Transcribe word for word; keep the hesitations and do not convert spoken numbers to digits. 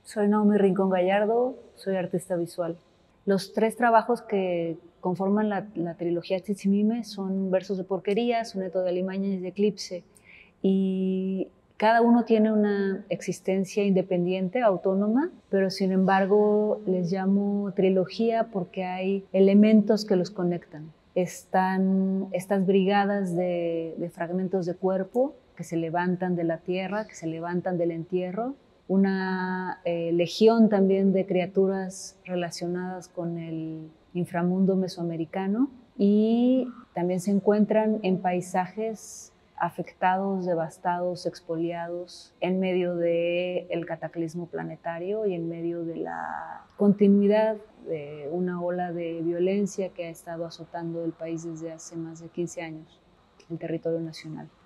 Soy Naomi Rincón Gallardo, soy artista visual. Los tres trabajos que conforman la, la trilogía Tzitzimime son Versos de Porquería, Soneto de Alimaña y de Eclipse. Y cada uno tiene una existencia independiente, autónoma, pero sin embargo les llamo trilogía porque hay elementos que los conectan. Están estas brigadas de, de fragmentos de cuerpo que se levantan de la tierra, que se levantan del entierro, una eh, legión también de criaturas relacionadas con el inframundo mesoamericano, y también se encuentran en paisajes afectados, devastados, expoliados, en medio del cataclismo planetario y en medio de la continuidad de una ola de violencia que ha estado azotando el país desde hace más de quince años, el territorio nacional.